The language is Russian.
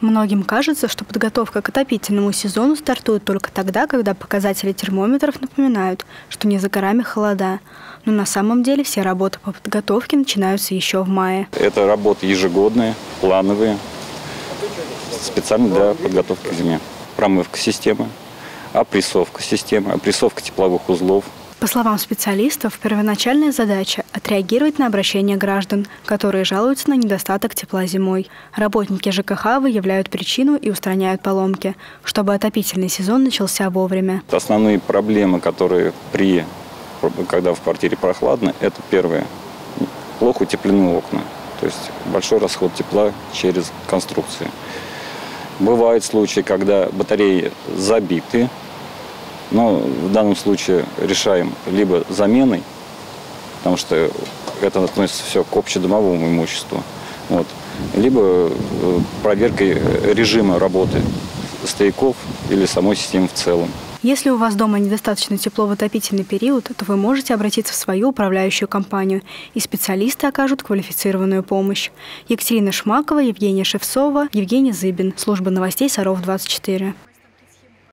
Многим кажется, что подготовка к отопительному сезону стартует только тогда, когда показатели термометров напоминают, что не за горами холода. Но на самом деле все работы по подготовке начинаются еще в мае. Это работы ежегодные, плановые, специально для подготовки к зиме. Промывка системы, опрессовка системы, опрессовка тепловых узлов. По словам специалистов, первоначальная задача – отреагировать на обращения граждан, которые жалуются на недостаток тепла зимой. Работники ЖКХ выявляют причину и устраняют поломки, чтобы отопительный сезон начался вовремя. Основные проблемы, которые когда в квартире прохладно, это первое – плохо утеплены окна, то есть большой расход тепла через конструкции. Бывают случаи, когда батареи забиты. Но в данном случае решаем либо заменой, потому что это относится все к общедомовому имуществу, либо проверкой режима работы стояков или самой системы в целом. Если у вас дома недостаточно тепло в отопительный период, то вы можете обратиться в свою управляющую компанию, и специалисты окажут квалифицированную помощь. Екатерина Шмакова, Евгения Шевцова, Евгений Зыбин. Служба новостей Саров 24.